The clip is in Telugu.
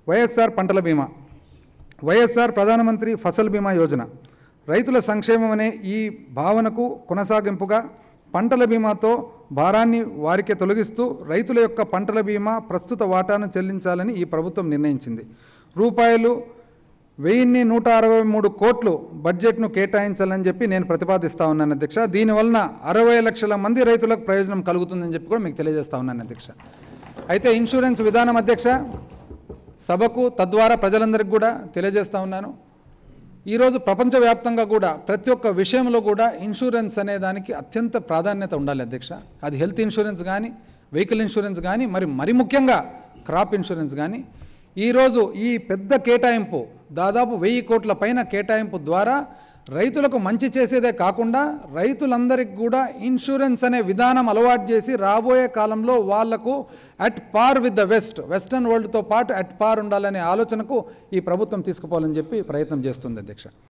వైఎస్ఆర్ పంటల బీమా, వైఎస్ఆర్ ప్రధానమంత్రి ఫసల్ బీమా యోజన, రైతుల సంక్షేమం అనే ఈ భావనకు కొనసాగింపుగా పంటల బీమాతో భారాన్ని వారికే తొలగిస్తూ రైతుల యొక్క పంటల బీమా ప్రస్తుత వాటాను చెల్లించాలని ఈ ప్రభుత్వం నిర్ణయించింది. రూపాయలు 1163 కోట్లు బడ్జెట్ను కేటాయించాలని చెప్పి నేను ప్రతిపాదిస్తా ఉన్నాను అధ్యక్ష. దీనివలన 60 లక్షల మంది రైతులకు ప్రయోజనం కలుగుతుందని చెప్పి కూడా మీకు తెలియజేస్తా ఉన్నాను అధ్యక్ష. అయితే ఇన్సూరెన్స్ విధానం అధ్యక్ష సభకు తద్వారా ప్రజలందరికీ కూడా తెలియజేస్తా ఉన్నాను. ఈరోజు ప్రపంచవ్యాప్తంగా కూడా ప్రతి ఒక్క విషయంలో కూడా ఇన్సూరెన్స్ అనే దానికి అత్యంత ప్రాధాన్యత ఉండాలి అధ్యక్ష. అది హెల్త్ ఇన్సూరెన్స్ కానీ, వెహికల్ ఇన్సూరెన్స్ కానీ, మరి ముఖ్యంగా క్రాప్ ఇన్సూరెన్స్ కానీ. ఈరోజు ఈ పెద్ద కేటాయింపు దాదాపు 1000 కోట్ల పైన కేటాయింపు ద్వారా రైతులకు మంచి చేసేదే కాకుండా రైతులందరికీ కూడా ఇన్సూరెన్స్ అనే విధానం అలవాటు చేసి రాబోయే కాలంలో వాళ్లకు at par with the western వరల్డ్తో పాటు అట్ పార్ ఉండాలనే ఆలోచనకు ఈ ప్రభుత్వం తీసుకుపోవాలని చెప్పి ప్రయత్నం చేస్తుంది అధ్యక్ష.